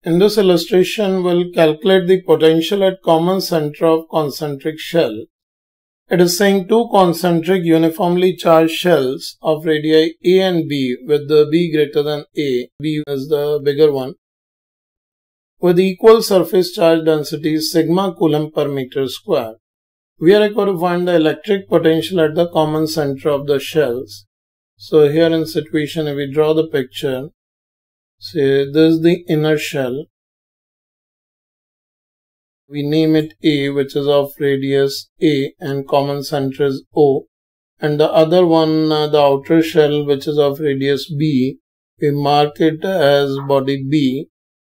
In this illustration, we'll calculate the potential at common center of concentric shell. It is saying two concentric uniformly charged shells of radii A and B with the B greater than A, B is the bigger one, with equal surface charge densities sigma coulomb per meter square. We are required to find the electric potential at the common center of the shells. So here in situation, if we draw the picture, say this is the inner shell. We name it A, which is of radius A and common center is O. And the other one, the outer shell, which is of radius B, we mark it as body B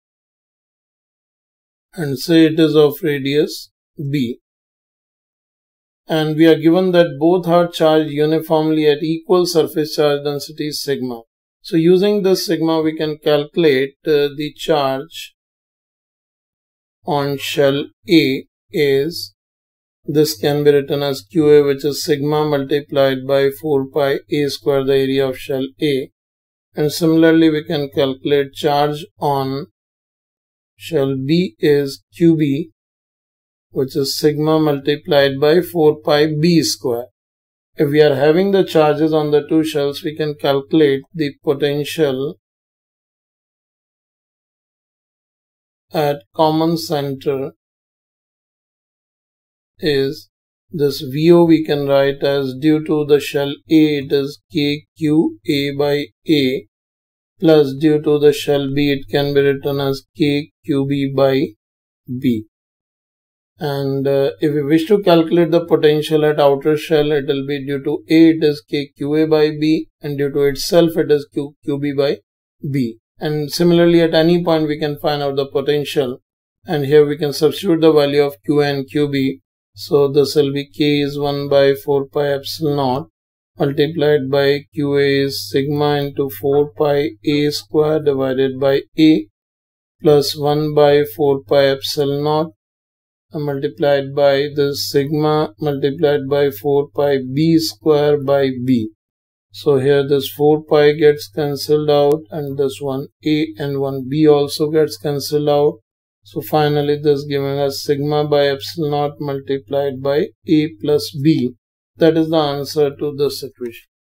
and say it is of radius B. And we are given that both are charged uniformly at equal surface charge density sigma. So using this sigma, we can calculate the charge on shell A is, this can be written as QA, which is sigma multiplied by 4 pi A square, the area of shell A. And similarly, we can calculate charge on shell B is QB, which is sigma multiplied by 4 pi B square. If we are having the charges on the two shells, we can calculate the potential at common center is this VO we can write as, due to the shell A it is KQA by A, plus due to the shell B it can be written as KQB by B. And if we wish to calculate the potential at outer shell, it will be due to A it is KQA by B, and due to itself it is QB by B. And similarly at any point we can find out the potential, and here we can substitute the value of QA and QB. So this will be K is 1 by 4 pi epsilon naught multiplied by QA is sigma into 4 pi A square divided by A plus 1 by 4 pi epsilon naught multiplied by this sigma multiplied by 4 pi B square by B. So here this 4 pi gets cancelled out, and this one A and one B also gets cancelled out. So finally this giving us sigma by epsilon naught multiplied by A plus B. That is the answer to this equation.